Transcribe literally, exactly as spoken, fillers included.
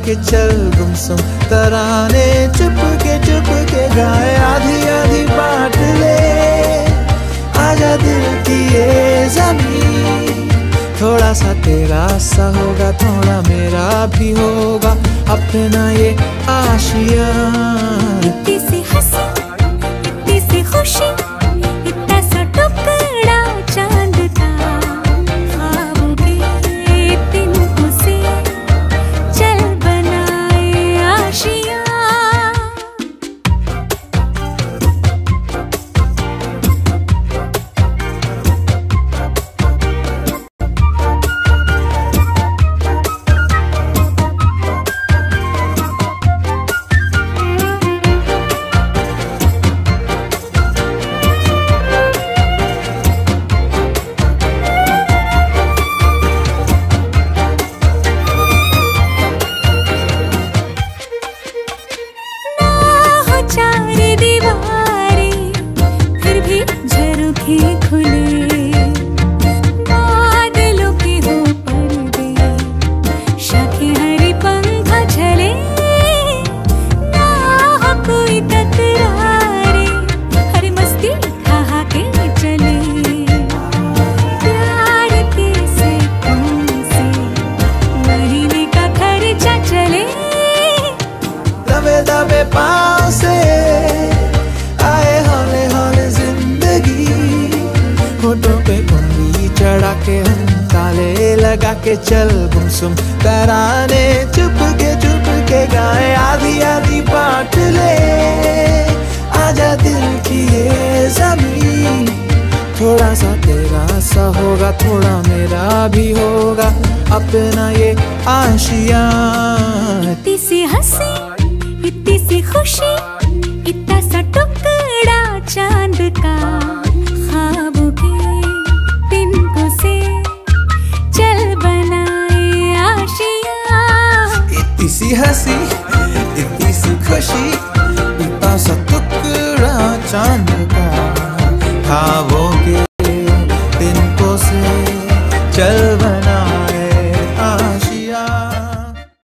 के चल गुमसुम तराने चुप के चुप के गाए, आधी आधी बांट ले आजा दिल की ये ज़मीन। थोड़ा सा तेरा सा होगा, थोड़ा मेरा भी होगा, अपना ये आशिया। इतनी सी हंसी, इतनी सी खुशी, इतना सा टुकड़ा चांद का, ख्वाबों के तिनकों से चल बनाए आशिया। दबे पाँव से आए हौले हौले जिंदगी, होठों पे उंगली चढ़ा के हम ताले लगा के चल गुमसुम तराने चुप के चुप के गाए, आधी आधी बांट ले आजा दिल की ये ज़मीन। थोड़ा सा तेरा सा होगा, थोड़ा मेरा भी होगा, अपना ये आशिया। इतनी सी हंसी, इतनी सी खुशी, इतना सा टुकड़ा चांद का, ख्वाबों के तिनकों से चल बनाए आशिया। इतनी सी हंसी, इतनी सी खुशी, इतना सा टुकड़ा चांद का, ख्वाबों